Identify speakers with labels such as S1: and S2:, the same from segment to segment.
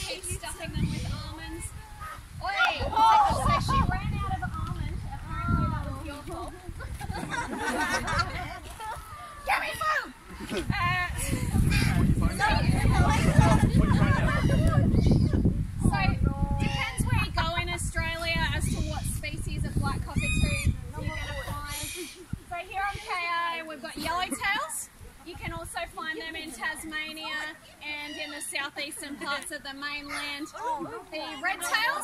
S1: keep stuffing them with almonds. Oi! So she ran out of almond. Apparently that was your fault. Give me food! So, depends where you go in Australia as to what species of black cockatoo you're going to find. So here on KA we've got yellowtails. You can also find them in Tasmania and in the southeastern parts of the mainland. The redtails,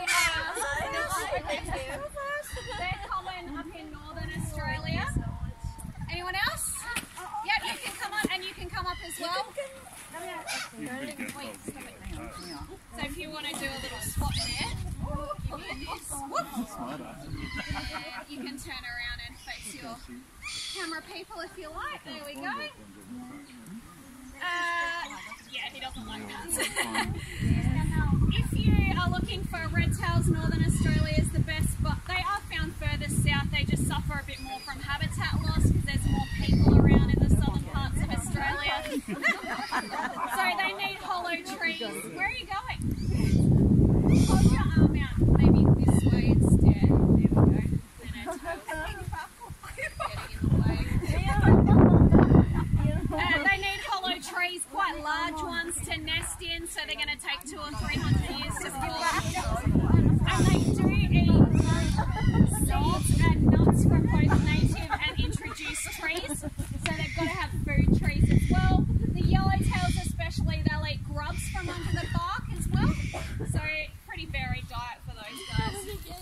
S1: they're common up in northern Australia. Anyone else? Yeah, you can come on and you can come up as well. Wait, stop it. So if you want to do a little swap there, you can turn around and face your camera people if you like. There we go. Yeah, he doesn't like that. If you are looking for redtails, northern Australia is the best, but they are found further south. They just suffer a bit more from habitat loss because there's more people around in the southern parts of Australia. So they need hollow trees. Where are you going? Hold your arm out, maybe this way instead. There we go. Getting in the way. They need hollow trees, quite large ones to nest in, so they're going to take 200 or 300 years to form. And they do eat seeds and nuts from both native and introduced trees, so they've got to have food trees as well. The yellowtails especially, they'll eat grubs from under the bark as well, so pretty varied diet for those guys.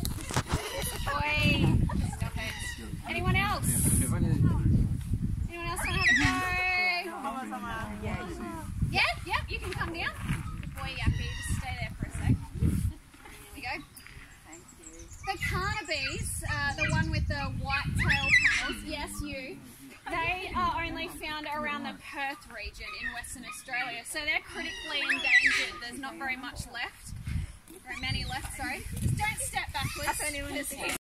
S1: Oi, stop it. Anyone else? Anyone else want to have a go? Yeah, you can come down. Good boy, Yappy, just stay there for a sec. There we go. Thank you. The carnabees, the one with the white tail panels, yes, you. They are only found around the Perth region in Western Australia, so they're critically endangered. There's not very much left. Very many left, sorry. Just don't step backwards.